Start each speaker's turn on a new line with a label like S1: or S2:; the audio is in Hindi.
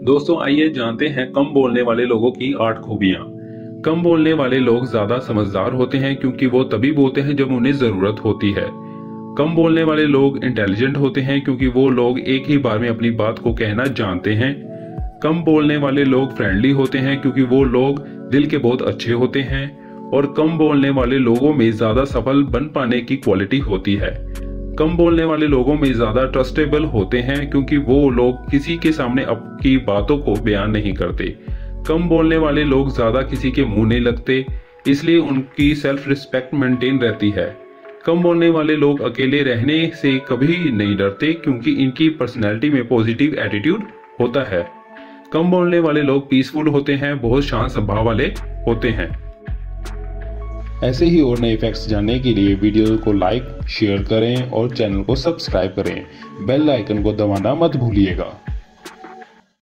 S1: दोस्तों आइए जानते हैं कम बोलने वाले लोगों की 8 खूबियां। कम बोलने वाले लोग ज्यादा समझदार होते हैं क्योंकि वो तभी बोलते हैं जब उन्हें जरूरत होती है। कम बोलने वाले लोग इंटेलिजेंट होते हैं क्योंकि वो लोग एक ही बार में अपनी बात को कहना जानते हैं। कम बोलने वाले लोग फ्रेंडली होते हैं क्योंकि वो लोग दिल के बहुत अच्छे होते हैं। और कम बोलने वाले लोगों में ज्यादा सफल बन पाने की क्वालिटी होती है। कम बोलने वाले लोगों में ज्यादा ट्रस्टेबल होते हैं क्योंकि वो लोग किसी के सामने अपनी बातों को बयान नहीं करते। कम बोलने वाले लोग ज्यादा किसी के मुंह नहीं लगते, इसलिए उनकी सेल्फ रिस्पेक्ट मेंटेन रहती है। कम बोलने वाले लोग अकेले रहने से कभी नहीं डरते क्योंकि इनकी पर्सनैलिटी में पॉजिटिव एटीट्यूड होता है। कम बोलने वाले लोग पीसफुल होते हैं, बहुत शांत स्वभाव वाले होते हैं। ऐसे ही और नए फैक्ट्स जानने के लिए वीडियो को लाइक शेयर करें और चैनल को सब्सक्राइब करें। बेल आइकन को दबाना मत भूलिएगा।